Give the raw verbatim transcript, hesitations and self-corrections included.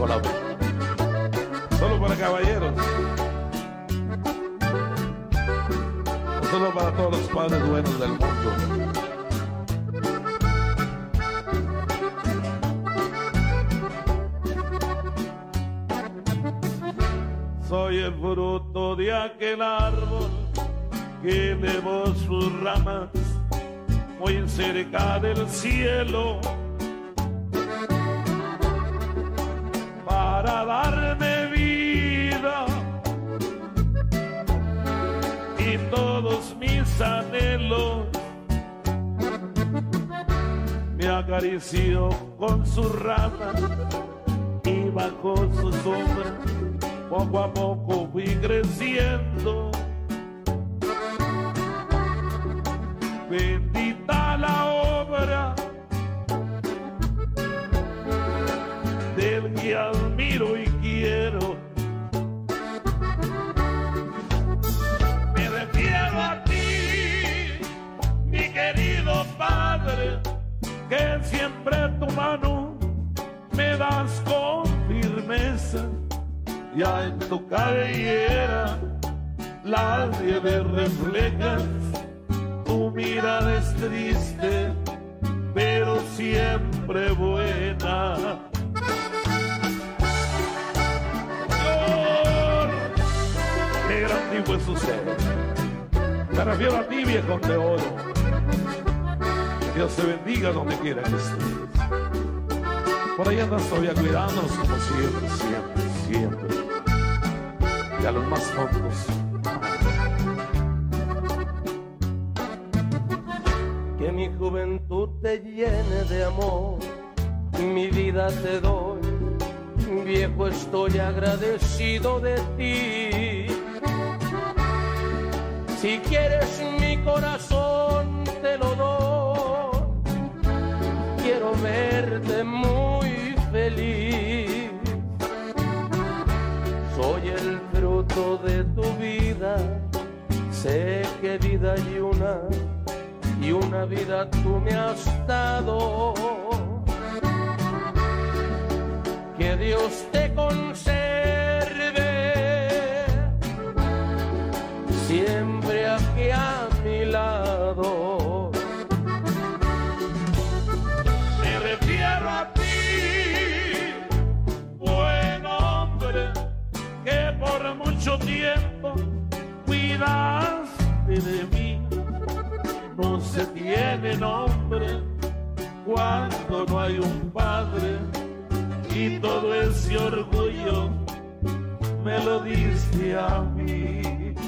la vez. Solo para caballeros. No solo para todos los padres buenos del mundo. Soy el fruto de aquel árbol que elevó sus ramas muy cerca del cielo para darme vida y todos mis anhelos. Me acarició con sus ramas y bajo su sombra poco a poco fui creciendo. Bendita la obra del que admiro y quiero. Me refiero a ti, mi querido Padre, que siempre tu mano me das con firmeza. Ya en tu cabellera la nieve refleja. Tu mirada es triste, pero siempre buena. Señor, qué grande fue su ser. Me refiero a ti, viejo de oro. Que Dios te bendiga donde quiera que estés. Por ahí andas todavía cuidándonos como siempre, siempre, siempre. Y a los más tontos. Que mi juventud te llene de amor, mi vida te doy, viejo estoy agradecido de ti. Si quieres mi corazón te lo doy, quiero verte muy feliz. Soy el fruto de tu vida, sé que vida hay una, y una vida tú me has dado. Que Dios te conserve siempre aquí a mi lado. Me refiero a ti, buen hombre, que por mucho tiempo cuidaste de mí. No se tiene nombre cuando no hay un padre, y todo ese orgullo me lo diste a mí.